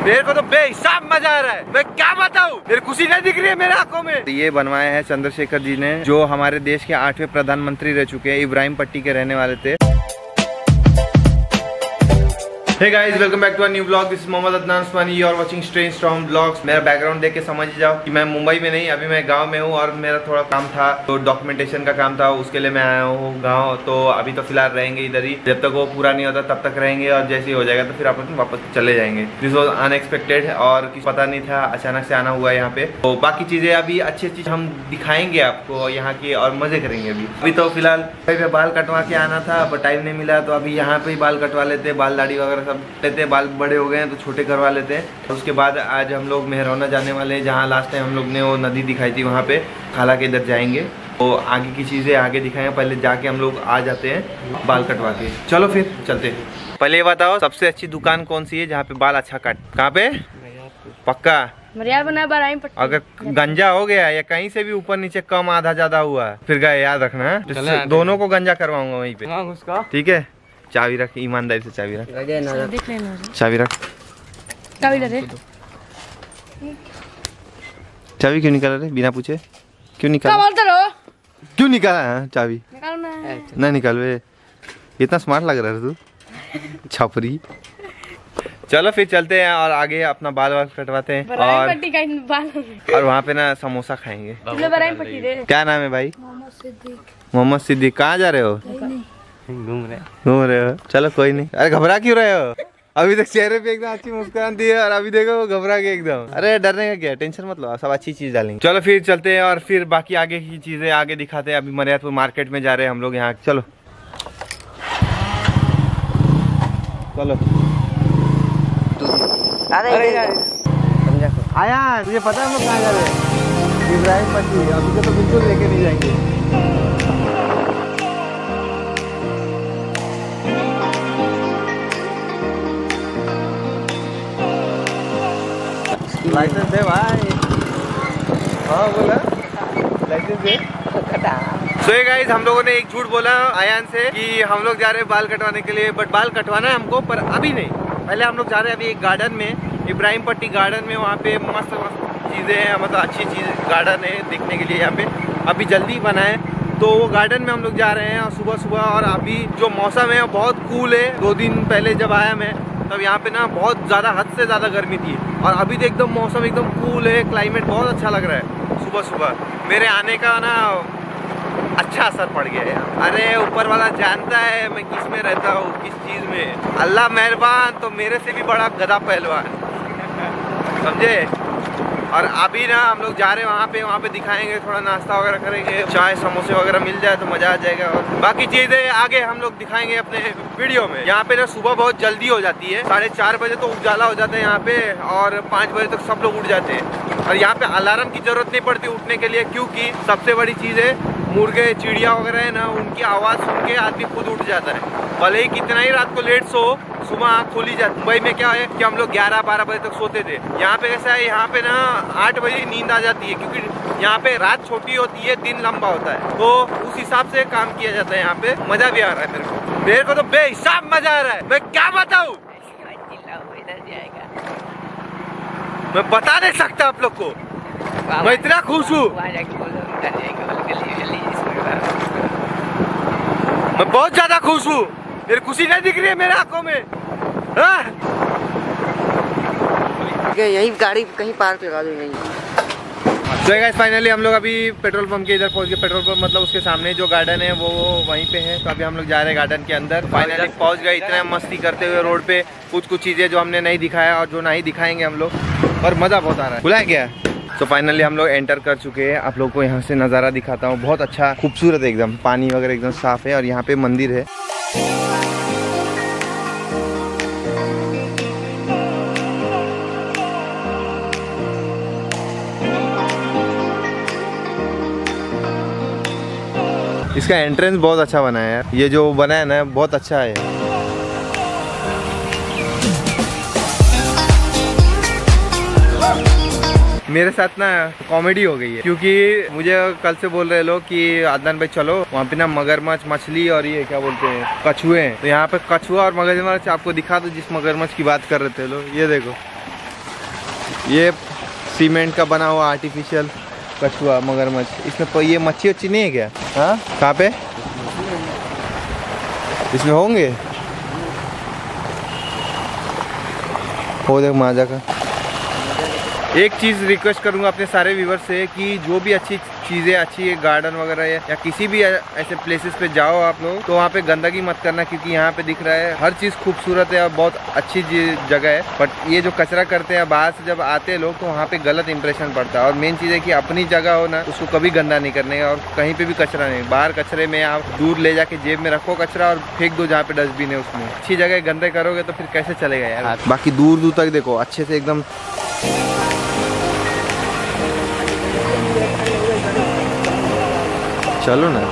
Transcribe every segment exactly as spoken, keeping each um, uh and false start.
मेरे को तो बेहिसाब मजा आ रहा है, मैं क्या बताऊं, मेरी खुशी नहीं दिख रही है मेरे आंखों में। तो ये बनवाया है चंद्रशेखर जी ने, जो हमारे देश के आठवें प्रधानमंत्री रह चुके हैं, इब्राहिम पट्टी के रहने वाले थे। Hey guys, welcome back to a new vlog. This is Mohammad Adnan Usmani. You are watching Strange Storm Vlogs. मेरा बैकग्राउंड देख के समझ जाओ कि मैं मुंबई में नहीं, अभी मैं गांव में हूँ और मेरा थोड़ा काम था, तो डॉक्यूमेंटेशन का काम था, उसके लिए मैं आया हूँ गांव। तो अभी तो फिलहाल रहेंगे इधर ही, जब तक वो पूरा नहीं होता तब तक रहेंगे और जैसे ही हो जाएगा तो फिर अपन वापस चले जाएंगे। दिस वॉज अनएक्सपेक्टेड और कुछ पता नहीं था, अचानक से आना हुआ यहाँ पे। तो बाकी चीजें अभी अच्छी अच्छी हम दिखाएंगे आपको यहाँ की और मजे करेंगे। अभी अभी तो फिलहाल बाल कटवा के आना था पर टाइम नहीं मिला, तो अभी यहाँ पे ही बाल कटवा लेते, बाल दाढ़ी वगैरह सब लेते, बाल बड़े हो गए हैं तो छोटे करवा लेते हैं। तो उसके बाद आज हम लोग मेहरौना जाने वाले हैं, जहाँ लास्ट टाइम हम लोग ने वो नदी दिखाई थी, वहाँ पे खाला के इधर जाएंगे। तो आगे की चीज़ें आगे दिखाएंगे, पहले जाके हम लोग आ जाते हैं बाल कटवा के। चलो फिर चलते हैं। पहले ये बताओ सबसे अच्छी दुकान कौन सी है जहाँ पे बाल अच्छा काट? कहाँ पे? पक्का अगर गंजा हो गया या कहीं से भी ऊपर नीचे कम आधा ज्यादा हुआ फिर गए, याद रखना है, दोनों को गंजा करवाऊंगा वहीं पे, ठीक है? चाबी रख, ईमानदारी से चाबी रख, चाबी रख, चाबी रख। चाबी क्यों निकाला रे बिना पूछे? क्यों निकाला? क्यों निकाला है चाबी? ना निकालो, इतना स्मार्ट लग रहा है तू, छपरी। चलो फिर चलते हैं और आगे अपना बाल वाल कटवाते हैं और और वहाँ पे ना समोसा खाएंगे। क्या नाम है भाई? मोहम्मद सिद्दीक। कहाँ जा रहे हो? घूम रहे घूम रहे हो? चलो कोई नहीं। अरे घबरा क्यों रहे हो? अभी तक चेहरे पे एकदम अच्छी मुस्कान दी है और अभी देखो वो घबरा के एकदम। अरे डरने का क्या, टेंशन मत लो, सब अच्छी चीज डालेंगे। चलो फिर चलते हैं और फिर बाकी आगे की चीजें आगे दिखाते हैं। अभी मरियादपुर मार्केट में जा रहे हैं हम लोग यहाँ। चलो चलो। अरे आया, तुझे पता है हम लोग कहाँ जा रहे हैं? इब्राहिम पट्टी। अभी तो बिल्कुल लेके नहीं जाएंगे। लाइसेंस दे भाई। हाँ बोला लाइसेंस दे। सो ये गाइस, हम लोगों ने एक झूठ बोला आयान से कि हम लोग जा रहे हैं बाल कटवाने के लिए, बट बाल कटवाना है हमको, पर अभी नहीं। पहले हम लोग जा रहे हैं अभी एक गार्डन में, इब्राहिम पट्टी गार्डन में। वहाँ पे मस्त मस्त चीज़ें हैं, मतलब अच्छी चीज़ गार्डन है देखने के लिए। यहाँ पे अभी जल्दी बना है, तो वो गार्डन में हम लोग जा रहे हैं और सुबह सुबह। और अभी जो मौसम है बहुत कूल है। दो दिन पहले जब आया मैं तब यहाँ पे ना बहुत ज़्यादा, हद से ज़्यादा गर्मी थी, और अभी तो एकदम मौसम एकदम कूल है, क्लाइमेट बहुत अच्छा लग रहा है। सुबह सुबह मेरे आने का ना अच्छा असर पड़ गया है। अरे ऊपर वाला जानता है मैं किस में रहता हूँ, किस चीज़ में। अल्लाह मेहरबान, तो मेरे से भी बड़ा गधा पहलवान, समझे? और अभी ना हम लोग जा रहे हैं वहाँ पे, वहाँ पे दिखाएंगे, थोड़ा नाश्ता वगैरह करेंगे, चाय समोसे वगैरह मिल जाए तो मज़ा आ जाएगा। और बाकी चीज़ें आगे हम लोग दिखाएंगे अपने वीडियो में। यहाँ पे ना सुबह बहुत जल्दी हो जाती है, साढ़े चार बजे तो उजाला हो जाता है यहाँ पे, और पाँच बजे तक सब लोग उठ जाते हैं। और यहाँ पे अलार्म की जरूरत नहीं पड़ती उठने के लिए, क्योंकि सबसे बड़ी चीज़ है मुर्गे चिड़िया वगैरह है ना, उनकी आवाज़ सुन के आदमी खुद उठ जाता है। भले ही कितना ही रात को लेट सो, सुबह आँख खोली जाती। मुंबई में क्या है कि हम लोग ग्यारह बारह बजे तक सोते थे, यहाँ पे कैसा है, यहाँ पे ना आठ बजे नींद आ जाती है, क्योंकि यहाँ पे रात छोटी होती है, दिन लंबा होता है, तो उस हिसाब से काम किया जाता है यहाँ पे। मजा भी आ रहा है मेरे को, मेरे को तो बेहिसाब मजा आ रहा है, मैं क्या बताऊँ, मैं बता नहीं सकता आप लोग को, मैं इतना खुश हूँ, मैं बहुत ज्यादा खुश हूँ। मेरी खुशी नहीं दिख रही है मेरे आंखों में। हाँ? यही गाड़ी कहीं पार्क लगा दो यहीं। तो गाइस फाइनली हम लोग अभी पेट्रोल पंप के इधर पहुंच गए। पेट्रोल पंप मतलब उसके सामने जो गार्डन है वो वहीं पे है। तो अभी हम लोग जा रहे हैं गार्डन के अंदर। फाइनली पहुंच गए, इतना मस्ती करते हुए रोड पे। कुछ कुछ चीजें जो हमने नहीं दिखाया और जो नहीं दिखाएंगे हम लोग, पर मजा बहुत आ रहा है। बुलाया क्या? तो फाइनली हम लोग एंटर कर चुके हैं। आप लोग को यहाँ से नज़ारा दिखाता हूँ, बहुत अच्छा खूबसूरत एकदम, पानी वगैरह एकदम साफ है, और यहाँ पे मंदिर है। इसका एंट्रेंस बहुत अच्छा बना है यार, ये जो बना है ना बहुत अच्छा है। मेरे साथ ना कॉमेडी हो गई है, क्योंकि मुझे कल से बोल रहे लोग कि अदनान भाई चलो वहाँ पे ना मगरमच्छ, मछली और ये क्या बोलते हैं कछुए हैं। तो यहाँ पे कछुआ और मगरमच्छ आपको दिखा दो, जिस मगरमच्छ की बात कर रहे थे लोग, ये देखो ये सीमेंट का बना हुआ आर्टिफिशियल कछुआ मगरमच्छ, इसमें ये मच्छी वच्छी नहीं है क्या? हाँ कहाँ पे इसमें होंगे? हो देख माजा का। एक चीज़ रिक्वेस्ट करूंगा अपने सारे व्यूवर्स से कि जो भी अच्छी चीज़ें अच्छी गार्डन वगैरह है या किसी भी ऐसे प्लेसेस पे जाओ आप लोग, तो वहाँ पे गंदगी मत करना, क्योंकि यहाँ पे दिख रहा है हर चीज़ खूबसूरत है और बहुत अच्छी जगह है। बट ये जो कचरा करते हैं बाहर से जब आते हैं लोग, तो वहाँ पे गलत इंप्रेशन पड़ता है। और मेन चीज़ है कि अपनी जगह हो ना, उसको कभी गंदा नहीं करने का और कहीं पे भी कचरा नहीं। बाहर कचरे में आप दूर ले जाके जेब में रखो कचरा और फेंक दो जहाँ पे डस्टबिन है उसमें। अच्छी जगह गंदे करोगे तो फिर कैसे चलेगा यार। बाकी दूर दूर तक देखो अच्छे से एकदम चलो ना।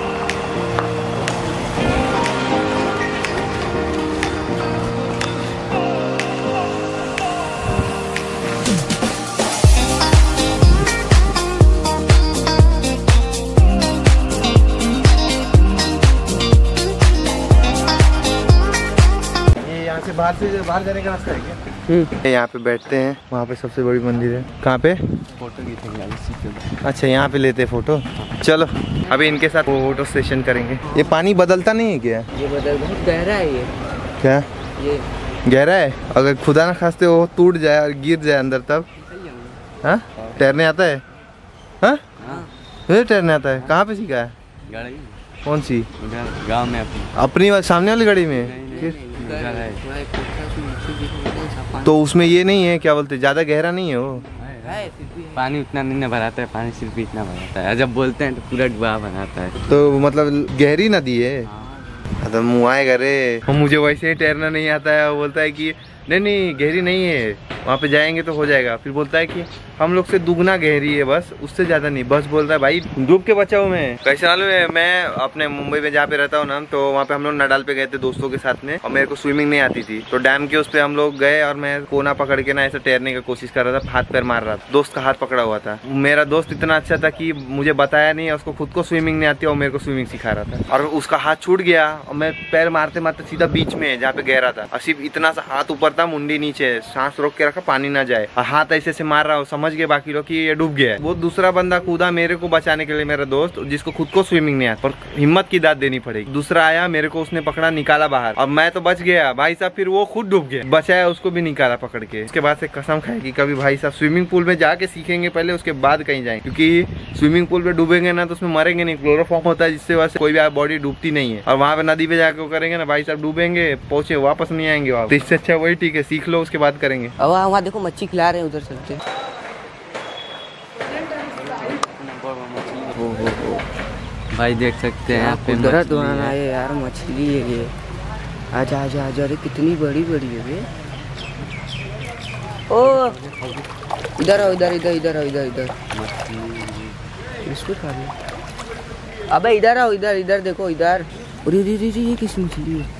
ये यहाँ से बाहर से बाहर जाने का रास्ता है क्या? हम्म। यहाँ पे बैठते हैं, वहाँ पे सबसे बड़ी मंदिर है। कहाँ पे फोटो खींचेंगे? अच्छा यहाँ पे लेते हैं फोटो। चलो अभी इनके साथ फोटो सेशन करेंगे। ये पानी बदलता नहीं है क्या? ये बदल बहुत गहरा है। ये क्या ये गहरा है? अगर खुदा ना खास्ते वो टूट जाए और गिर जाए अंदर तब? हाँ तैरने आता है? हाँ फिर तैरने आता है? कहाँ पे सीखा है? गाड़ी। कौन सी? गाँव में अपनी अपनी सामने वाली गाड़ी में? तो उसमें ये नहीं है क्या बोलते, ज्यादा गहरा नहीं है वो? पानी उतना नहीं ना भराता है, पानी सिर्फ इतना भराता है। जब बोलते हैं तो पूरा डुबा बनाता है। तो मतलब गहरी नदी है? तो मुँह आएगा रे, मुझे वैसे ही तैरना नहीं आता है। वो बोलता है कि नहीं नहीं गहरी नहीं है, वहाँ पे जाएंगे तो हो जाएगा। फिर बोलता है कि हम लोग से दुगना गहरी है, बस उससे ज़्यादा नहीं। बस बोलता है भाई डूब के बचा हूँ मैं। कैसे मालूम है, मैं अपने मुंबई में जहाँ पे रहता हूँ ना, तो वहाँ पे हम लोग नडाल पे गए थे दोस्तों के साथ में, और मेरे को स्विमिंग नहीं आती थी। तो डैम के उस पे हम लोग गए और मैं कोना पकड़ के ना ऐसे तैरने की कोशिश कर रहा था, हाथ पैर मार रहा था। दोस्त का हाथ पकड़ा हुआ था। मेरा दोस्त इतना अच्छा था कि मुझे बताया नहीं, उसको खुद को स्विमिंग नहीं आती और मेरे को स्विमिंग सिखा रहा था। और उसका हाथ छूट गया और मैं पैर मारते मारते सीधा बीच में जहाँ पे गहरा था, और सिर्फ इतना सा हाथ ऊपर था, मुंडी नीचे, सांस रोक के रखा पानी ना जाए, और हाथ ऐसे से मार रहा हूँ। समझ गए बाकी लोग कि ये डूब गया है। वो दूसरा बंदा कूदा मेरे को बचाने के लिए, मेरा दोस्त जिसको खुद को स्विमिंग नहीं आता, और हिम्मत की दाद देनी पड़ेगी। दूसरा आया, मेरे को उसने पकड़ा, निकाला बाहर, और मैं तो बच गया भाई साहब। फिर वो खुद डूब गया, बचाया, उसको भी निकाला पकड़ के। उसके बाद से कसम खाई कि कभी भाई साहब स्विमिंग पूल में जाके सीखेंगे पहले, उसके बाद कहीं जाएंगे, क्योंकि स्विमिंग पूल पे डूबेंगे ना तो उसमें मरेंगे नहीं। क्लोरोफॉर्म होता है जिससे वैसे कोई भी बॉडी डूबती नहीं है, और वहाँ पे नदी पे जाके वो करेंगे ना भाई साहब, डूबेंगे, पहुंचे वापस नहीं आएंगे वापस। तो इससे अच्छा वही ठीक है, सीख लो उसके बाद करेंगे। अब वहाँ देखो मच्छी खिला रहे हैं, उधर चलते। भाई देख सकते हैं यहाँ पे कुदरत बनाना है यार, मछली है ये। आजा आजा आजा, अरे कितनी बड़ी बड़ी है ये। ओ इधर आओ, इधर इधर इधर आओ, इधर इधर इसको खा लो। अबे इधर आओ, इधर इधर देखो इधर। अरे रे रे ये किस मछली है?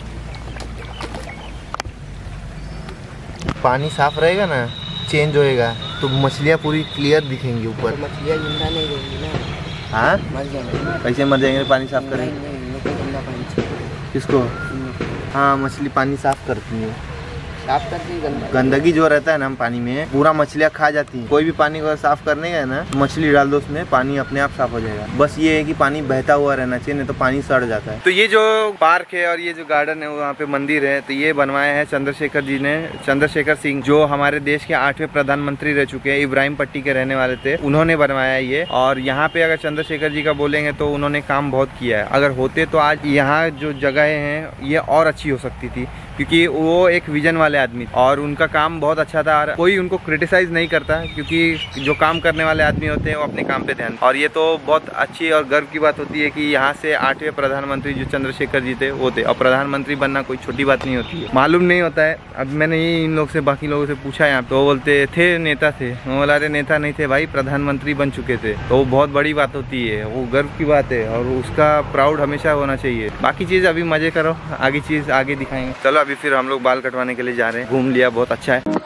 पानी साफ रहेगा ना, चेंज होएगा तो मछलियाँ पूरी क्लियर दिखेंगी ऊपर। तो मछलियाँ जिंदा नहीं रहेंगी ना। हाँ मर जाएंगे। कैसे मर जाएंगे? पानी साफ करेंगे किसको? हाँ मछली पानी साफ करती है, साफ करती है। गंदगी गंदगी जो रहता है ना पानी में, पूरा मछलियाँ खा जाती हैं। कोई भी पानी को साफ करने का है ना, मछली डाल दो उसमें, पानी अपने आप साफ हो जाएगा। बस ये है कि पानी बहता हुआ रहना चाहिए, नहीं तो पानी सड़ जाता है। तो ये जो पार्क है और ये जो गार्डन है, वहाँ पे मंदिर है, तो ये बनवाया है चंद्रशेखर जी ने। चंद्रशेखर सिंह जो हमारे देश के आठवें प्रधानमंत्री रह चुके हैं, इब्राहिम पट्टी के रहने वाले थे, उन्होंने बनवाया ये। और यहाँ पे अगर चंद्रशेखर जी का बोलेंगे तो उन्होंने काम बहुत किया है। अगर होते तो आज यहाँ जो जगह हैं ये और अच्छी हो सकती थी, क्योंकि वो एक विजन वाले आदमी और उनका काम बहुत अच्छा था। और कोई उनको क्रिटिसाइज नहीं करता, क्योंकि जो काम करने वाले आदमी होते हैं वो अपने काम पे ध्यान। और ये तो बहुत अच्छी और गर्व की बात होती है कि यहाँ से आठवें प्रधानमंत्री जो चंद्रशेखर जी थे वो थे। और प्रधानमंत्री बनना कोई छोटी बात नहीं होती है, मालूम नहीं होता है। अब मैंने ये इन लोग से, बाकी लोगों से पूछा यहाँ, तो वो बोलते थे नेता थे। वो बोला अरे नेता नहीं थे भाई, प्रधानमंत्री बन चुके थे। तो वो बहुत बड़ी बात होती है, वो गर्व की बात है और उसका प्राउड हमेशा होना चाहिए। बाकी चीज़ अभी मजे करो, आगे चीज़ आगे दिखाएंगे। चलो अभी फिर हम लोग बाल कटवाने के लिए जा रहे हैं। घूम लिया, बहुत अच्छा है।